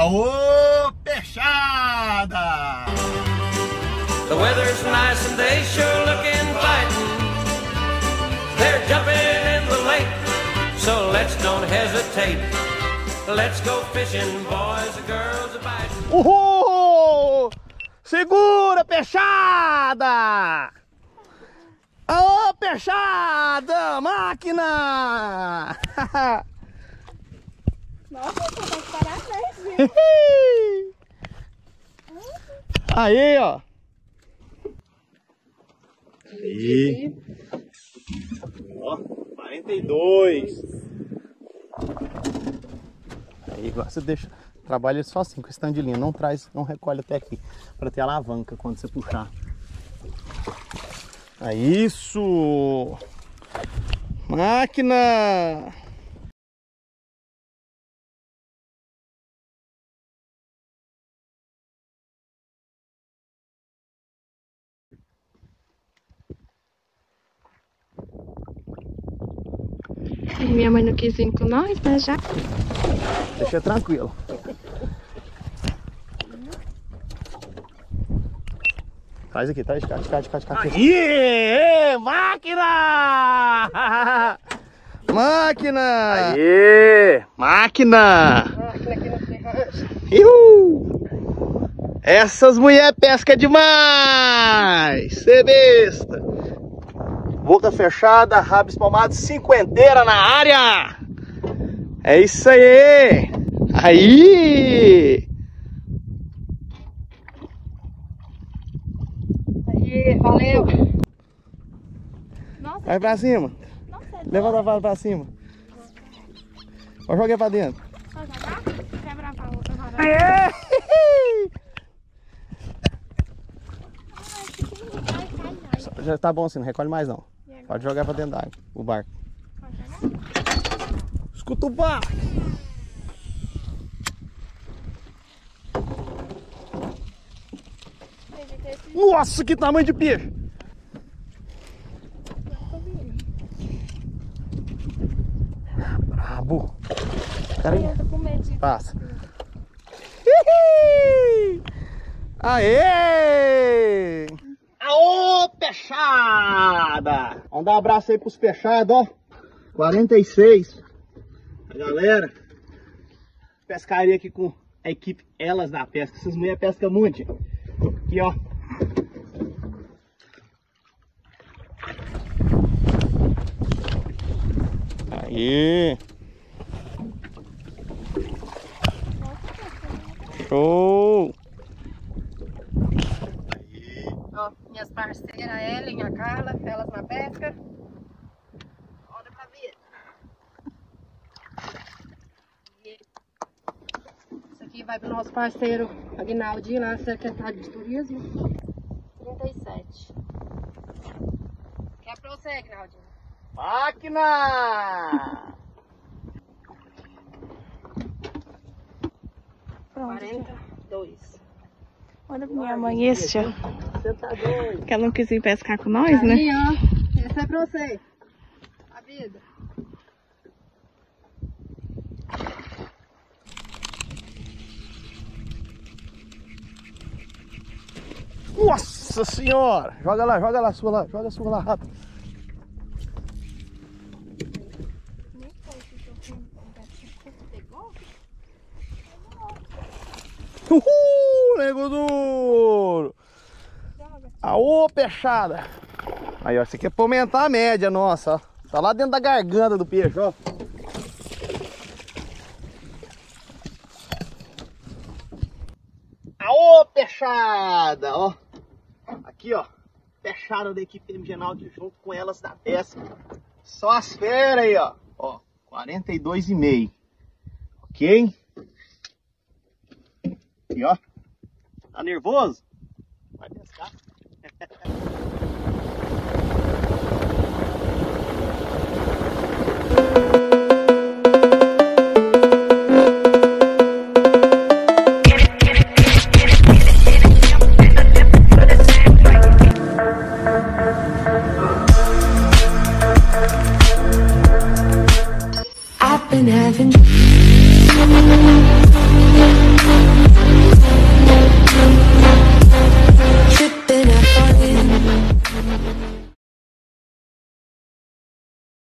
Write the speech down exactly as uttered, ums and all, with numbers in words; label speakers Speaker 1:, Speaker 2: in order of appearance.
Speaker 1: Aô, peixada!
Speaker 2: The weather's nice and they sure looking fighting. They're jumping in the lake, so let's don't hesitate. Let's go fishing, boys and girls are biting.
Speaker 1: Uhul! Segura, peixada! Aô, peixada! Máquina!
Speaker 3: Nossa, você tá de parabéns, viu?
Speaker 1: Aí, ó. Aí. Ó, quarenta e dois. Aí, agora você deixa. Trabalha só assim, com stand de linha. Não traz, não recolhe até aqui. Pra ter alavanca quando você puxar. É isso! Máquina!
Speaker 3: Minha mãe não quis vir com nós, né, já?
Speaker 1: Deixa tranquilo. Traz aqui, traz, cá, cá, cá, cá. Aê! Máquina! Máquina! Aê! Máquina!
Speaker 3: Máquina aqui no ferragem.
Speaker 1: Ihu! Essas mulheres pescam demais! Cê besta! Boca fechada, rabo espalmado, cinquenteira na área! É isso aí! Aí!
Speaker 3: Aí, valeu! Nossa,
Speaker 1: Vai pra cima!
Speaker 3: nossa, é
Speaker 1: Levanta a vara pra cima! Ó, joguei pra dentro!
Speaker 3: só jogar? Quebra pra outra vara.
Speaker 1: Aê! Já tá bom assim, não recolhe mais não. Pode jogar pra dentro da água, o barco. Escuta o barco! Nossa, que tamanho de peixe! Brabo! Peraí,
Speaker 3: Eu tô com medo de...
Speaker 1: passa. Aê! Aô, peixada! Vamos dar um abraço aí pros peixados, ó. quarenta e seis. A galera. Pescaria aqui com a equipe Elas da Pesca. Essas mulheres pescam muito. Aqui, ó. Aí. Show!
Speaker 3: Ó, minhas parceiras, a Ellen, a Carla, Elas na Pesca. Olha pra ver. Isso aqui vai pro nosso parceiro Aguinaldinho, lá, secretário de Turismo. trinta e sete. Que é pra você, Aguinaldinho?
Speaker 1: Máquina!
Speaker 3: quarenta e dois.
Speaker 4: Olha pra minha mãe este, ó.
Speaker 1: Você tá doido?
Speaker 4: Que ela não quis vir pescar com nós, né?
Speaker 3: Aí, ó. Essa é pra você. A vida.
Speaker 1: Nossa senhora! Joga lá, joga lá, sua lá, joga a sua lá rápido. Uhul, nego duro! Aô, peixada! Aí, ó, isso aqui é pra aumentar a média nossa, ó. Tá lá dentro da garganta do peixe, ó. Aô, peixada! Ó, aqui, ó, peixada da equipe M G Náutico junto com Elas da Pesca. Só as feras aí, ó. Ó, quarenta e dois e meio. Ok? Aqui, ó. Tá nervoso? Vai pescar.